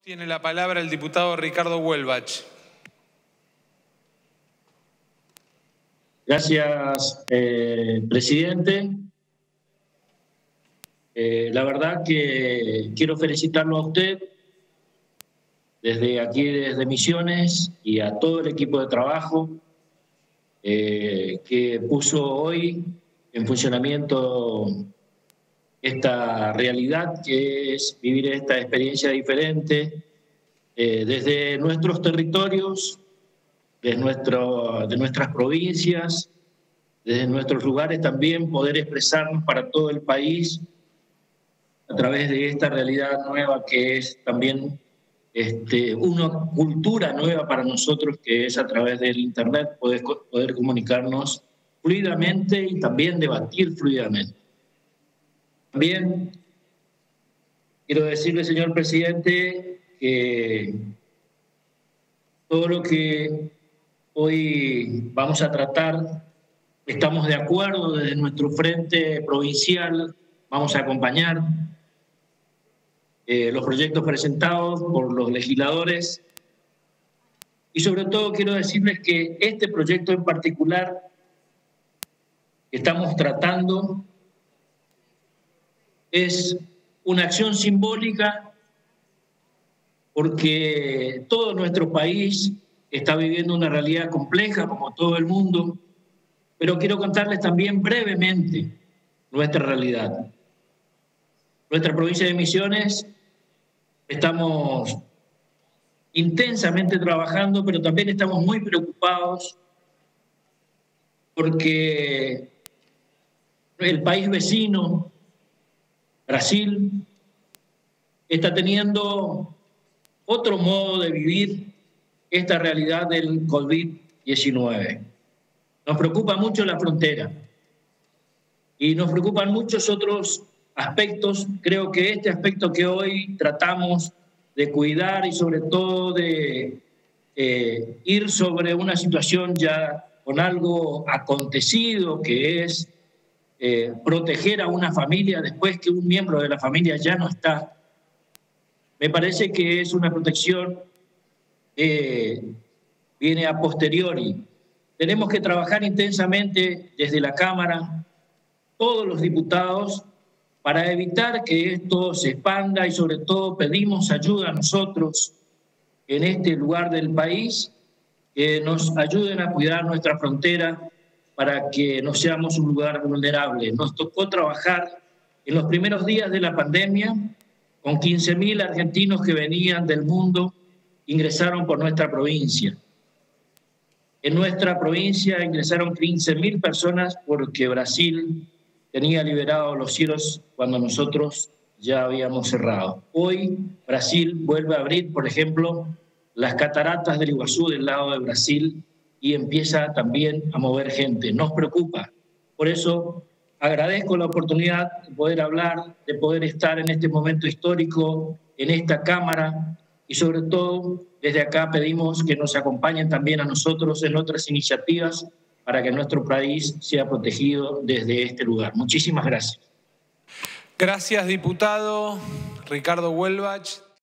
Tiene la palabra el diputado Ricardo Huelbach. Gracias, presidente. La verdad que quiero felicitarlo a usted desde aquí, desde Misiones, y a todo el equipo de trabajo que puso hoy en funcionamiento esta realidad que es vivir esta experiencia diferente desde nuestros territorios, de nuestras provincias, desde nuestros lugares también, poder expresarnos para todo el país a través de esta realidad nueva que es también una cultura nueva para nosotros, que es a través del Internet poder comunicarnos fluidamente y también debatir fluidamente. También quiero decirle, señor presidente, que todo lo que hoy vamos a tratar, estamos de acuerdo desde nuestro frente provincial, vamos a acompañar los proyectos presentados por los legisladores y sobre todo quiero decirles que este proyecto en particular que estamos tratando es una acción simbólica porque todo nuestro país está viviendo una realidad compleja como todo el mundo, pero quiero contarles también brevemente nuestra realidad. Nuestra provincia de Misiones estamos intensamente trabajando, pero también estamos muy preocupados porque el país vecino, Brasil, está teniendo otro modo de vivir esta realidad del COVID-19. Nos preocupa mucho la frontera y nos preocupan muchos otros aspectos. Creo que este aspecto que hoy tratamos de cuidar y sobre todo de ir sobre una situación ya con algo acontecido, que es proteger a una familia después que un miembro de la familia ya no está, me parece que es una protección que viene a posteriori. Tenemos que trabajar intensamente desde la Cámara, todos los diputados, para evitar que esto se expanda y sobre todo pedimos ayuda a nosotros en este lugar del país, que nos ayuden a cuidar nuestra frontera para que no seamos un lugar vulnerable. Nos tocó trabajar en los primeros días de la pandemia con 15.000 argentinos que venían del mundo, ingresaron por nuestra provincia. En nuestra provincia ingresaron 15.000 personas porque Brasil tenía liberados los cielos cuando nosotros ya habíamos cerrado. Hoy Brasil vuelve a abrir, por ejemplo, las cataratas del Iguazú del lado de Brasil y empieza también a mover gente. Nos preocupa. Por eso agradezco la oportunidad de poder hablar, de poder estar en este momento histórico en esta Cámara y sobre todo desde acá pedimos que nos acompañen también a nosotros en otras iniciativas para que nuestro país sea protegido desde este lugar. Muchísimas gracias. Gracias, diputado Ricardo Huelbach.